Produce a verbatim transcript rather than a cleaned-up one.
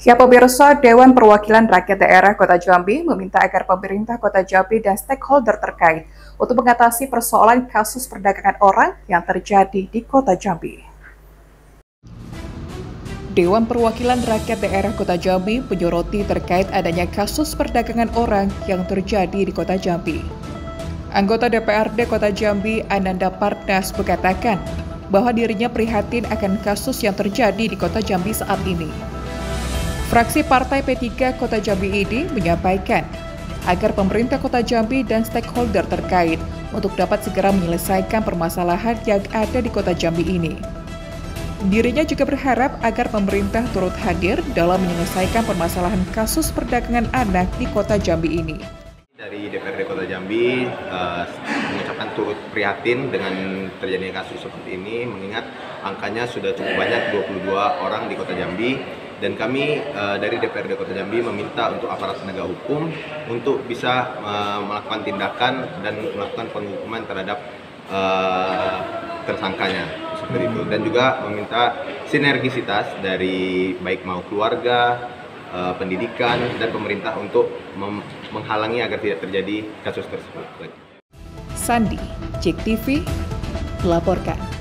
Ya pemirsa, Dewan Perwakilan Rakyat Daerah Kota Jambi meminta agar pemerintah Kota Jambi dan stakeholder terkait untuk mengatasi persoalan kasus perdagangan orang yang terjadi di Kota Jambi. Dewan Perwakilan Rakyat Daerah Kota Jambi menyoroti terkait adanya kasus perdagangan orang yang terjadi di Kota Jambi. Anggota D P R D Kota Jambi, Ananda Partnas, mengatakan bahwa dirinya prihatin akan kasus yang terjadi di Kota Jambi saat ini. Fraksi Partai P tiga Kota Jambi ini menyampaikan agar pemerintah Kota Jambi dan stakeholder terkait untuk dapat segera menyelesaikan permasalahan yang ada di Kota Jambi ini. Dirinya juga berharap agar pemerintah turut hadir dalam menyelesaikan permasalahan kasus perdagangan anak di Kota Jambi ini. Dari D P R D Kota Jambi uh, mengucapkan turut prihatin dengan terjadinya kasus seperti ini, mengingat angkanya sudah cukup banyak, dua puluh dua orang di Kota Jambi. Dan kami uh, dari D P R D Kota Jambi meminta untuk aparat penegak hukum untuk bisa uh, melakukan tindakan dan melakukan penghukuman terhadap uh, tersangkanya seperti itu. Dan juga meminta sinergisitas dari baik mau keluarga, uh, pendidikan, dan pemerintah untuk menghalangi agar tidak terjadi kasus tersebut. Sandi, J E K T V, melaporkan.